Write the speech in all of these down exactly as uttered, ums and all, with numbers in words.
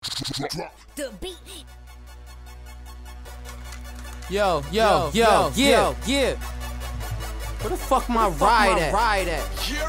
The beat. Yo, yo, yo, yo, yeah. Where the fuck my ride at? Ride at?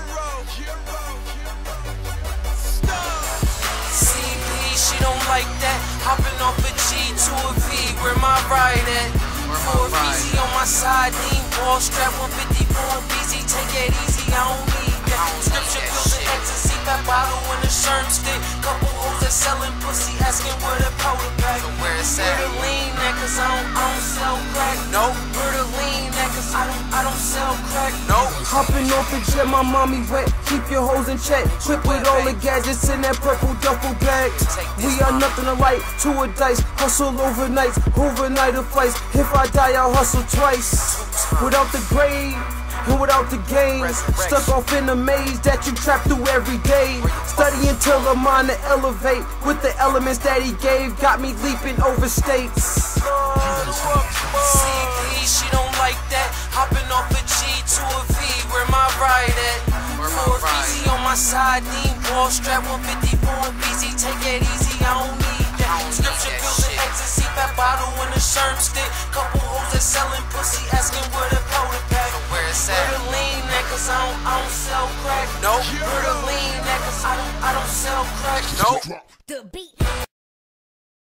C P, she don't like that. Hopping off a G to a V. Where my ride at? four easy on my side, lean ball strap one fifty-four busy. Take it easy, I don't need that. Scripture pills and ecstasy, that bottle and a sherm stick. Couple hoes that selling pussy, asking where the powder pack. So where it's at? Where the lean at? Cause I don't, I don't sell crack. Nope. Where the lean at? Cause I don't, I don't sell crack. Nope. Hopping off the jet, my mommy wet. Keep your hoes in check. Quick with all the gadgets in that purple duffel bag. We are nothing alike to a dice. Hustle overnights, overnight of flights. If I die, I'll hustle twice. Without the grade and without the game, stuck off in a maze that you trap through every day. Study until I'm on to elevate with the elements that he gave. Got me leaping over states. C P, she don't like that. Hopping off a G to a V. Where my ride at? four easy on my side, lean ball strap one fifty-four busy. Take it easy, I don't need that. Scripture pills and ecstasy, that bottle and a sherm stick. Couple hoes that selling pussy, asking where the powder pack. Where it's at? Where the lean at? Cause I don't, I don't sell crack. Nope. Where the lean at? Cause I don't, I don't sell crack. Nope. The beat.